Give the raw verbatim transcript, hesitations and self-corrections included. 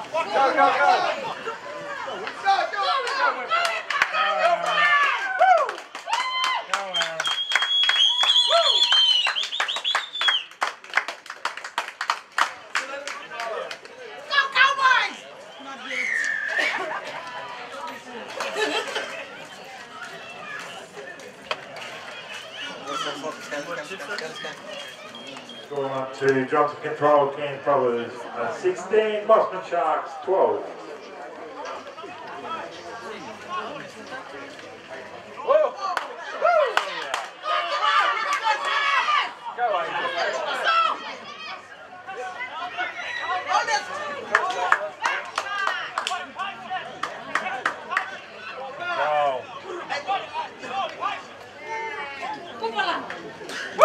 Go, go, go. Go, go, go. Going on to Johnson Control, Cairns Brothers, uh, sixteen, Mossman Sharks, twelve. Woo!